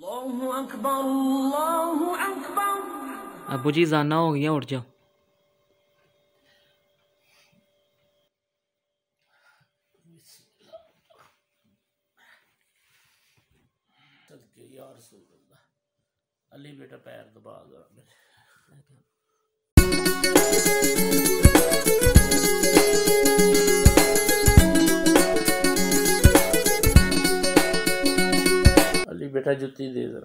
अबू जी जाना हो गया, उठ जाओ। अली बेटा पैर दबा दो। अली बेटा जुत्ती दे जरा।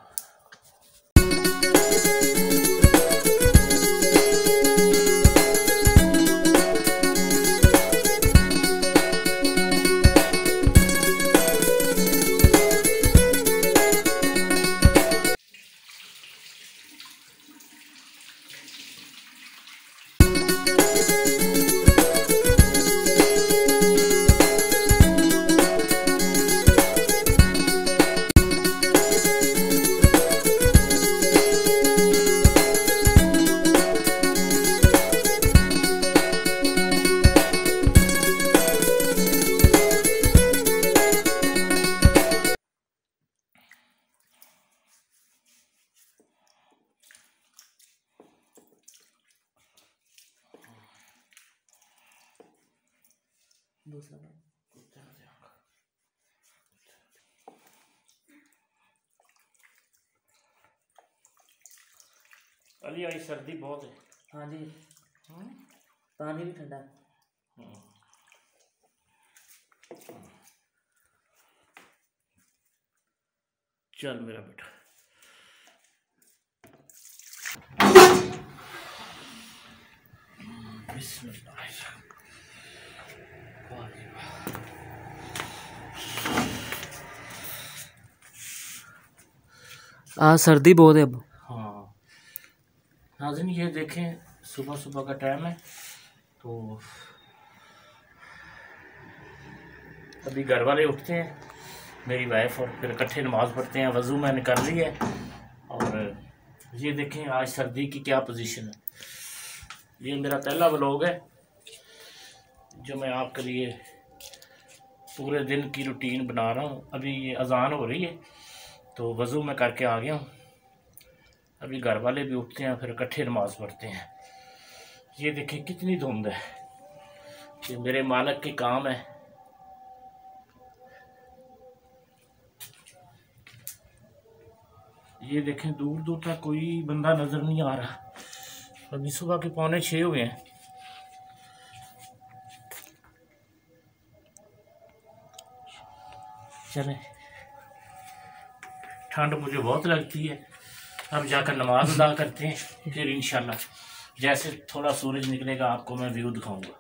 अली आई सर्दी बहुत है। हाँ जी, पानी भी ठंडा। चल मेरा बेटा। आज सर्दी बहुत है अब। हाँ नाज़रीन, ये देखें सुबह सुबह का टाइम है, तो अभी घर वाले उठते हैं, मेरी वाइफ, और फिर इकट्ठे नमाज़ पढ़ते हैं। वज़ू मैंने कर ली है, और ये देखें आज सर्दी की क्या पोजीशन है। ये मेरा पहला व्लॉग है जो मैं आपके लिए पूरे दिन की रूटीन बना रहा हूँ। अभी ये अज़ान हो रही है तो वज़ू मैं करके आ गया हूँ। अभी घर वाले भी उठते हैं, फिर इकट्ठे नमाज़ पढ़ते हैं। ये देखें कितनी धुंध है, ये मेरे मालिक के काम है। ये देखें दूर दूर तक कोई बंदा नज़र नहीं आ रहा। अभी सुबह के 5:45 हुए हैं। चलें, ठंड मुझे बहुत लगती है। अब जाकर नमाज अदा करते हैं, फिर इंशाल्लाह जैसे थोड़ा सूरज निकलेगा आपको मैं व्यू दिखाऊंगा।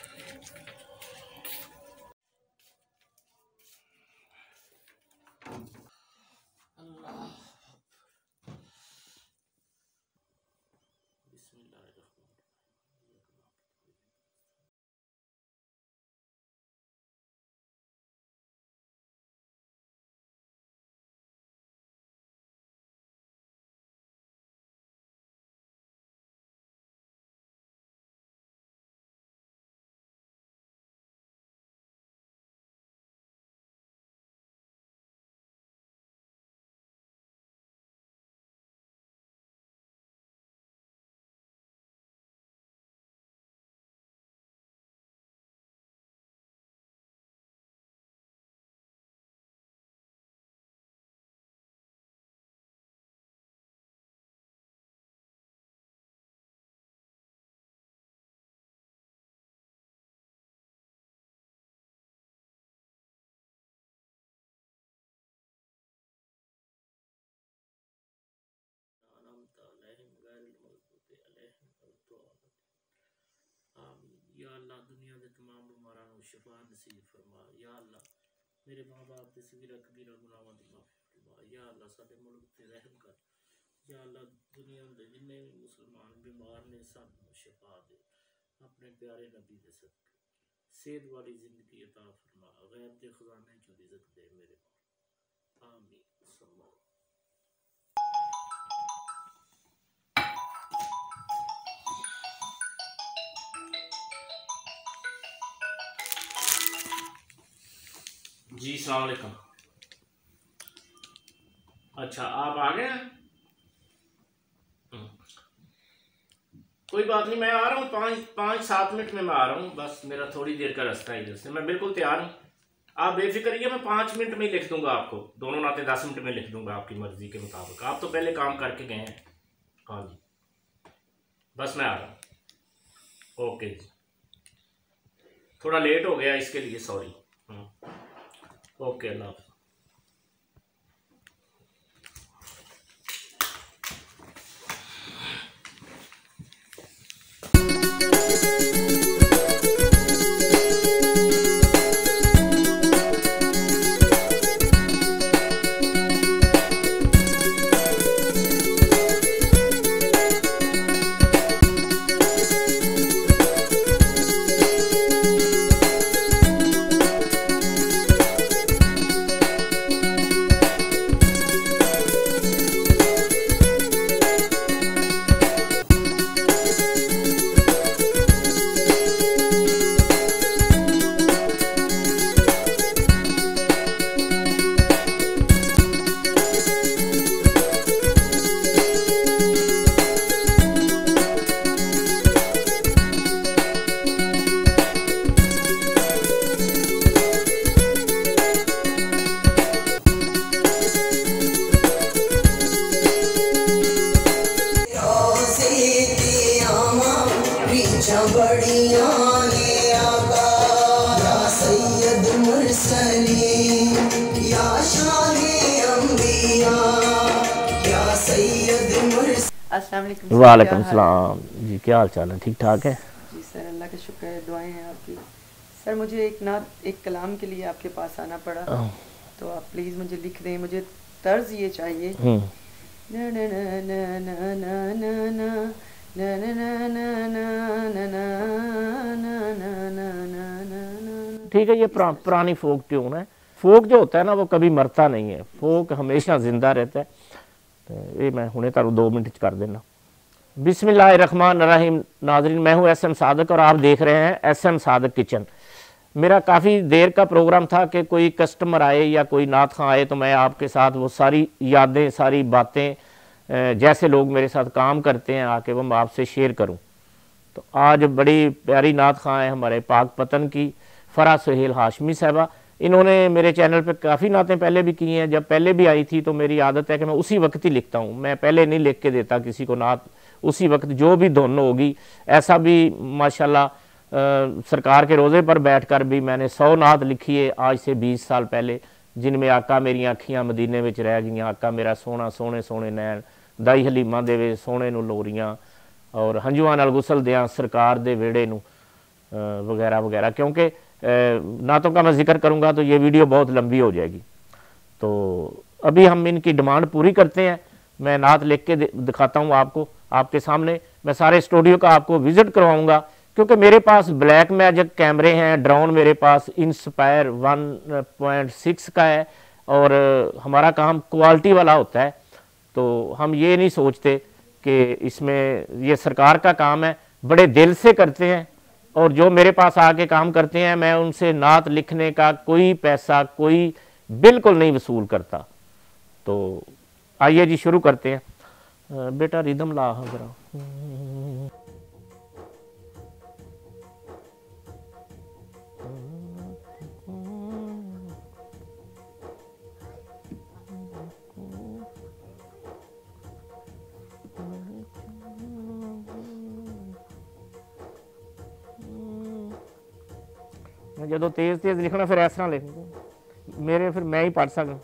या अल्लाह दुनिया के तमाम बीमारां नूं शिफा नसीब फरमा। या अल्लाह मेरे माँ बाप के सगीरा कबीरा गुनाहां दी माफ़ी फरमा। या अल्लाह साडे मुल्क ते रहम कर। या अल्लाह दुनिया के जिन्ने भी मुसलमान बीमार ने सब नूं शिफा दे, अपने प्यारे नबी दे सदके सेहत वाली जिंदगी अता फरमा। गैब के खजाने चो रिज़्क दे मेरे मौला, आमीन। जी अस्सलाम वालेकुम। अच्छा आप आ गए हैं? कोई बात नहीं, मैं आ रहा हूँ 5-7 मिनट में मैं आ रहा हूँ, बस मेरा थोड़ी देर का रास्ता है इधर से। मैं बिल्कुल तैयार हूँ, आप बेफिक्र रहिए, मैं 5 मिनट में ही लिख दूंगा आपको, दोनों नाते 10 मिनट में लिख दूंगा आपकी मर्जी के मुताबिक। आप तो पहले काम करके गए हैं। हाँ जी, बस मैं आ रहा हूँ। ओके जी, थोड़ा लेट हो गया इसके लिए सॉरी। ओके, अल्लाह हाफ़िज़। बढ़िया ने आका या सैयद मुरसलीन या शाहे अंबिया या सैयद मुरसलीन। अस्सलाम वालेकुम। वालेकुम सलाम जी, क्या हाल चाल है? ठीक ठाक है जी सर, अल्लाह का शुक्र है, दुआएं हैं आपकी। सर मुझे एक कलाम के लिए आपके पास आना पड़ा, तो आप प्लीज़ मुझे लिख दें। मुझे तर्ज ये चाहिए, ना ना ना ना ना ना ना ना ना ना ना ना ना ना ना। ठीक है, ये पुरानी फोक ट्यून है। फोक जो होता है ना वो कभी मरता नहीं है, फोक हमेशा जिंदा रहता है। तो ये मैं हुणे तारू 2 मिनट कर देना। बिस्मिल्लाहिर्रहमानिर्रहीम। नाज़रीन, मैं हूँ SM सादक और आप देख रहे हैं SM सादक किचन। मेरा काफ़ी देर का प्रोग्राम था कि कोई कस्टमर आए या कोई नात खां आए तो मैं आपके साथ वो सारी यादें, सारी बातें, जैसे लोग मेरे साथ काम करते हैं आके वो मैं आपसे शेयर करूं। तो आज बड़ी प्यारी नात खां है हमारे पाक पतन की, फ़रा सुहेल हाशमी साहबा। इन्होंने मेरे चैनल पे काफ़ी नातें पहले भी की हैं। जब पहले भी आई थी तो मेरी आदत है कि मैं उसी वक्त ही लिखता हूँ, मैं पहले नहीं लिख के देता किसी को नात। उसी वक्त जो भी धुन होगी, ऐसा भी माशाल्लाह सरकार के रोज़े पर बैठकर भी मैंने 100 नात लिखी है आज से 20 साल पहले, जिनमें आका मेरी अखियाँ मदीने में रह गई, आका मेरा सोना सोने सोने नैन, दाई हलीमा देवे सोने नू लोरियाँ, और हंजुआं नाल गुसल दियाँ सरकार दे वेड़े नू, वगैरह वगैरह। क्योंकि नातों का मैं जिक्र करूँगा तो ये वीडियो बहुत लंबी हो जाएगी। तो अभी हम इनकी डिमांड पूरी करते हैं। मैं नात लिख के दिखाता हूँ आपको, आपके सामने। मैं सारे स्टूडियो का आपको विज़िट करवाऊँगा, क्योंकि मेरे पास ब्लैक मैजिक कैमरे हैं, ड्रोन मेरे पास इंस्पायर 1.6 का है, और हमारा काम क्वालिटी वाला होता है। तो हम ये नहीं सोचते कि इसमें ये सरकार का काम है, बड़े दिल से करते हैं। और जो मेरे पास आके काम करते हैं मैं उनसे नात लिखने का कोई पैसा कोई बिल्कुल नहीं वसूल करता। तो आइए जी शुरू करते हैं। बेटा रिदम ला जरा। जो तेज तेज लिखना फिर इस तरह लिख मेरे, फिर मैं ही पढ़ सकूं।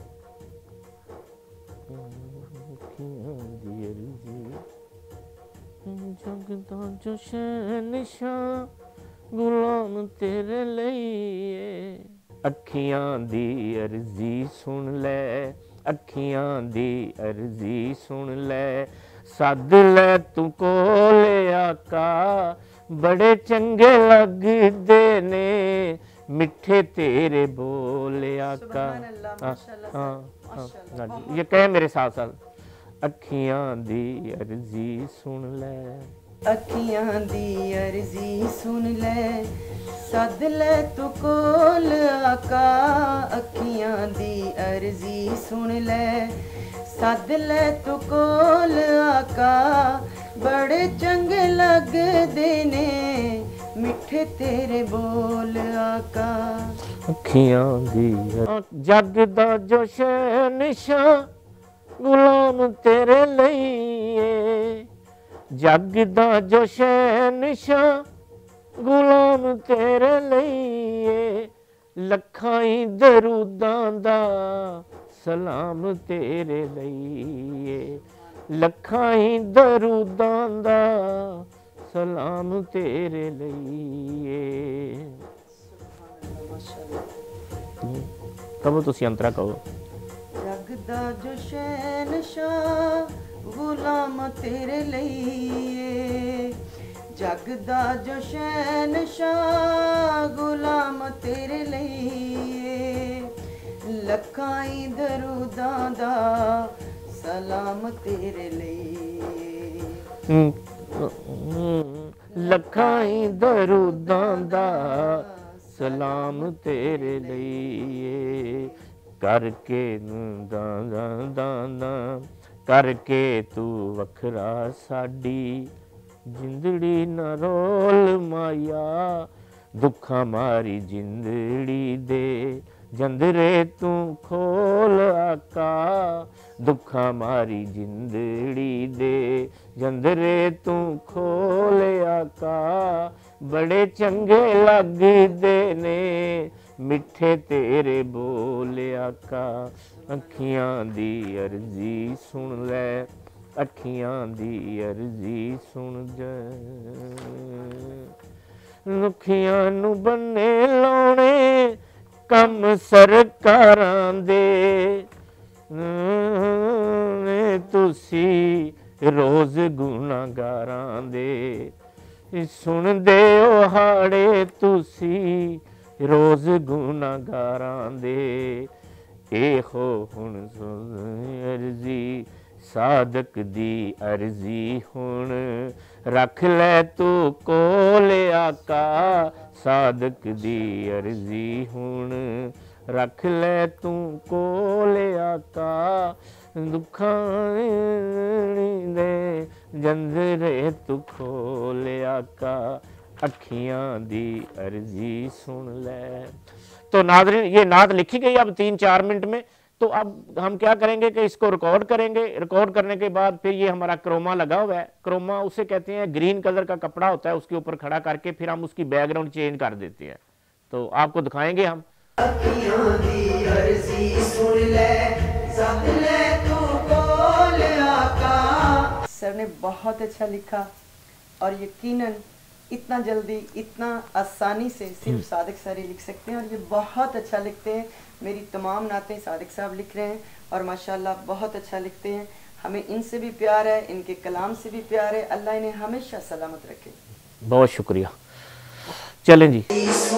गुलाम तेरे लिए अखियां दी अर्जी सुन ले, अखियां दी अर्जी सुन ले, सद ले तू कोले आका, बड़े चंगे लगदे ने मिठे तेरे बोले आका। ये कहे मेरे साथ साथ, अखियां दी अर्जी सुन ले, अखियां दी अर्जी सुन ले, सद ले तू कोल आका अखियां दी अर्जी सुन ले सद ले तू कोल आका बड़े चंगे लगदे ने मिठे तेरे बोल आका अखियां दी जग दा जो शहनशाह गुलाम तेरे लईए जग दा जो शहनशाह गुलाम तेरे लईए लखां ही दरूदां दा सलाम तेरे लईए लखां ही दरूदां दा सलाम तेरे लईए कहो तुसी अंतरा कहो जग दा जो शहनशाह गुलाम तेरे लईए जग दा जो शहनशाह गुलाम तेरे लईए लखाई दरूदां दा सलाम तेरे लईए लखाई दरूदां दा सलाम तेरे लईए करके दां करके तू वखरा साडी जिंदड़ी न रोल माया दुखा मारी जिंदड़ी दे जंदरे तू खोल आका दुखा मारी जिंदड़ी दे जंदरे तू खोल आका बड़े चंगे लगदे ने मिठे तेरे बोल आका अखियां दी अर्जी सुन ले अखियां दी अर्जी सुन जा रुखियां नू बन्ने लाने कम सरकारां दे तुसी रोज गुनाहगारां दे सुन दे ओ हाड़े तुसी रोज गुनाहगारां दे एहो हुण अर्जी सादक दी अर्जी हुण रख ले तू कोल आका सादक दी अर्जी हुण रख ले तू कोल आका दुखां दे जंदरे तू खोल आका अखियां दी अर्जी सुन ले। तो नाज़रीन ये नात लिखी गई अब 3-4 मिनट में। तो अब हम क्या करेंगे कि इसको रिकॉर्ड करेंगे। रिकॉर्ड करने के बाद फिर ये हमारा क्रोमा लगा हुआ है। क्रोमा उसे कहते हैं ग्रीन कलर का कपड़ा होता है, उसके ऊपर खड़ा करके फिर हम उसकी बैकग्राउंड चेंज कर देते हैं। तो आपको दिखाएंगे हम। सर ने बहुत अच्छा लिखा और यकीनन इतना जल्दी इतना आसानी से सिर्फ सादिक सर ही लिख सकते हैं और ये बहुत अच्छा लिखते हैं। मेरी तमाम नातें सादिक साहब लिख रहे हैं और माशाल्लाह बहुत अच्छा लिखते हैं। हमें इनसे भी प्यार है, इनके कलाम से भी प्यार है। अल्लाह इन्हें हमेशा सलामत रखे। बहुत शुक्रिया। चलें जी।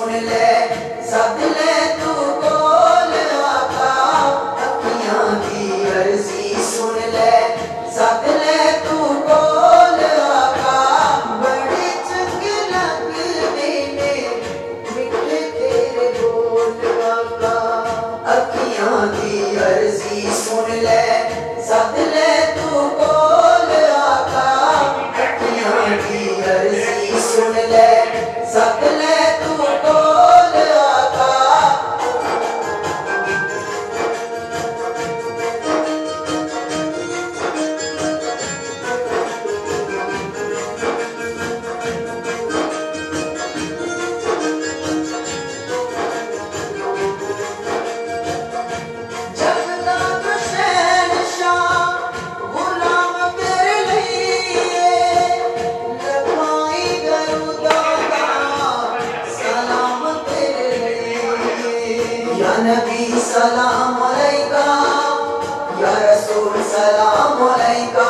सलाम अलैका या रसूल सलाम अलैका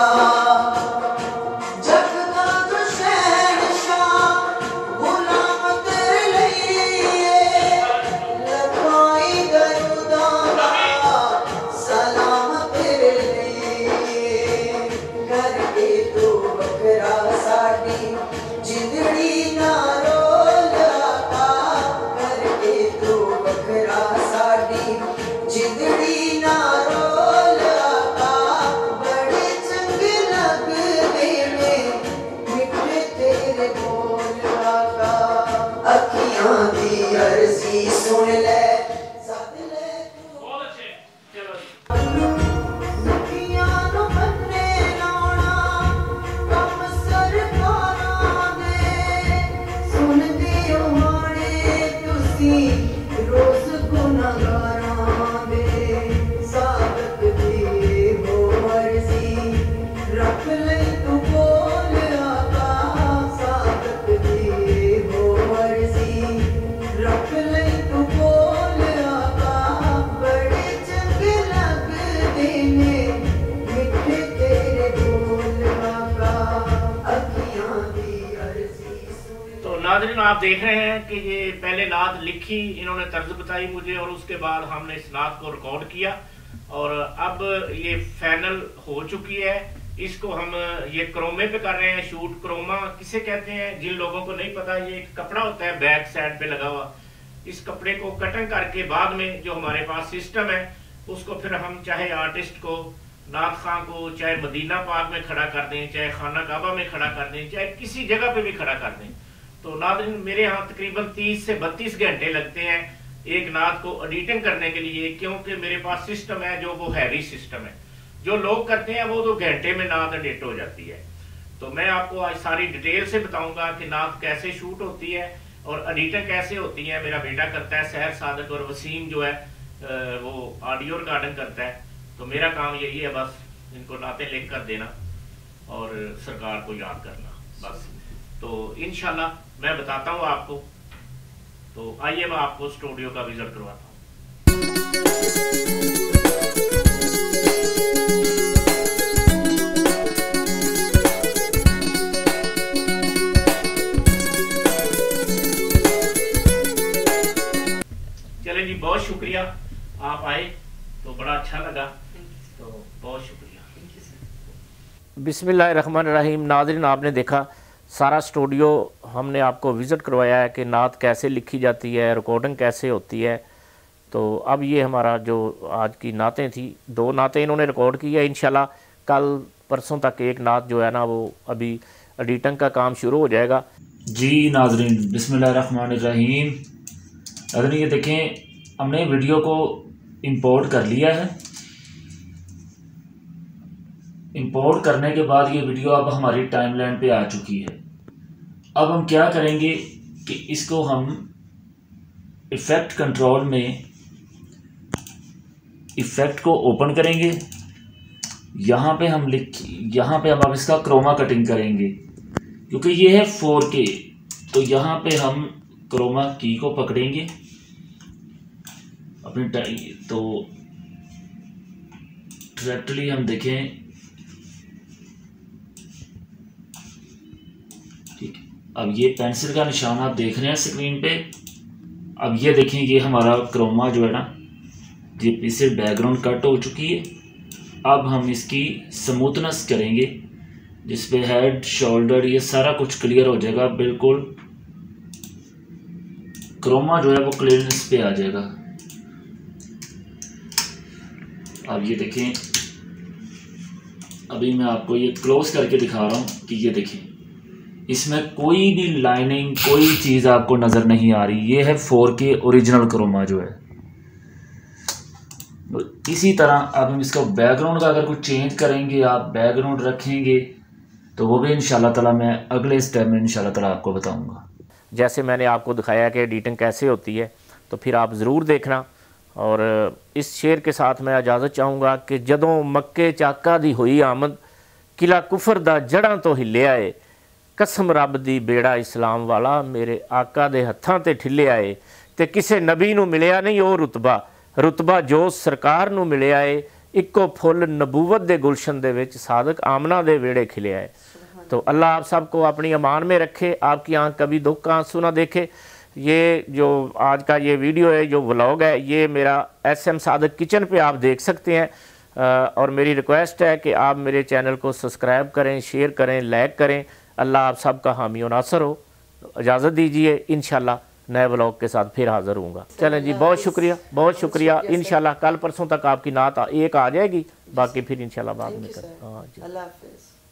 जग दा तू शहनशाह गुलाम तेरे लिए लखाई दरूदां दा सलाम तेरे लिए करके तू बखरा साडी जिंदड़ी ना रोल आका नाज़रीन आप देख रहे हैं कि ये पहले नात लिखी, इन्होंने तर्ज बताई मुझे और उसके बाद हमने इस नात को रिकॉर्ड किया और अब ये फाइनल हो चुकी है। इसको हम ये क्रोमे पे कर रहे हैं शूट। क्रोमा किसे कहते हैं, जिन लोगों को नहीं पता, ये एक कपड़ा होता है बैक साइड पे लगा हुआ। इस कपड़े को कटिंग करके बाद में जो हमारे पास सिस्टम है उसको फिर हम चाहे आर्टिस्ट को, नात खां को, चाहे मदीना पाक में खड़ा कर दें, चाहे खाना काबा में खड़ा कर दें, चाहे किसी जगह पे भी खड़ा कर दें। तो नाज़रीन मेरे यहाँ तकरीबन 30 से 32 घंटे लगते हैं एक नात को एडिटिंग करने के लिए, क्योंकि मेरे पास सिस्टम है जो वो हैवी सिस्टम है। जो लोग करते हैं वो 2 घंटे में नात एडिट हो जाती है। तो मैं आपको आज सारी डिटेल से बताऊंगा कि नात कैसे शूट होती है और एडिटिंग कैसे होती है। मेरा बेटा करता है सहर सादक, और वसीम जो है वो ऑडियो रिकॉर्डिंग करता है। तो मेरा काम यही है बस इनको नातें लिख कर देना और सरकार को याद करना बस। तो इंशाल्लाह मैं बताता हूँ आपको। तो आइए मैं आपको स्टूडियो का विजिट करवाता हूँ। चले जी, बहुत शुक्रिया आप आए, तो बड़ा अच्छा लगा, तो बहुत शुक्रिया। बिस्मिल्लाहिर्रहमानिर्रहीम। नाज़रीन आपने देखा सारा स्टूडियो हमने आपको विज़िट करवाया है कि नात कैसे लिखी जाती है, रिकॉर्डिंग कैसे होती है। तो अब ये हमारा जो आज की नातें थी, 2 नातें इन्होंने रिकॉर्ड की है। इंशाल्लाह कल परसों तक एक नात जो है ना वो अभी एडिटिंग का काम शुरू हो जाएगा। जी नाज़रीन बिस्मिल्लाहिर्रहमानिर्रहीम। नाज़रीन ये देखें, हमने वीडियो को इंपोर्ट कर लिया है। इंपोर्ट करने के बाद ये वीडियो अब हमारी टाइमलाइन पे आ चुकी है। अब हम क्या करेंगे कि इसको हम इफ़ेक्ट कंट्रोल में इफ़ेक्ट को ओपन करेंगे। यहाँ पे हम अब इसका क्रोमा कटिंग करेंगे, क्योंकि ये है 4K। तो यहाँ पे हम क्रोमा की को पकड़ेंगे अपनी तो डायरेक्टली हम देखें, ठीक। अब ये पेंसिल का निशान आप देख रहे हैं स्क्रीन पे। अब ये देखें, ये हमारा क्रोमा जो है ना, ये पीछे बैकग्राउंड कट हो चुकी है। अब हम इसकी स्मूथनेस करेंगे, जिसपे हेड, शोल्डर, ये सारा कुछ क्लियर हो जाएगा। बिल्कुल क्रोमा जो है वो क्लियरनेस पे आ जाएगा। अब ये देखें, अभी मैं आपको ये क्लोज करके दिखा रहा हूँ कि ये देखें, इसमें कोई भी लाइनिंग, कोई चीज़ आपको नज़र नहीं आ रही। ये है 4K ओरिजिनल क्रोमा जो है। इसी तरह अब हम इसका बैकग्राउंड का अगर कुछ चेंज करेंगे, आप बैकग्राउंड रखेंगे, तो वो भी इंशाल्लाह ताला मैं अगले स्टेप में इंशाल्लाह ताला आपको बताऊंगा। जैसे मैंने आपको दिखाया कि एडिटिंग कैसे होती है, तो फिर आप ज़रूर देखना। और इस शेर के साथ मैं इजाज़त चाहूँगा कि जदों मक्के चाका दी हुई आमद, किला कुफर दा जड़ां तो हिले आए, कसम रब दी बेड़ा इस्लाम वाला, मेरे आका दे हत्थां ते ठिले आए। ते किसे नबी नूं मिलिया नहीं ओ रुतबा जो सरकार नूं मिलिया है। इक्को फुल नबूवत दे गुलशन दे विच सादक आमना दे वेड़े खिले आए। तो अल्लाह आप सबको अपनी अमान में रखे, आपकी आंख कभी दुख का आंसू ना देखे। ये जो आज का ये वीडियो है, जो व्लॉग है, ये मेरा SM सादक किचन पे आप देख सकते हैं। और मेरी रिक्वेस्ट है कि आप मेरे चैनल को सब्सक्राइब करें, शेयर करें, लाइक करें। अल्लाह आप सबका हामी और नासर हो। इजाज़त दीजिए, इंशाल्लाह नए व्लॉग के साथ फिर हाज़िर होऊंगा। चलें जी, बहुत शुक्रिया। इंशाल्लाह कल परसों तक आपकी नात एक आ जाएगी, बाकी फिर इंशाल्लाह बाद में। हाँ जी, अल्लाह हाफ़िज़।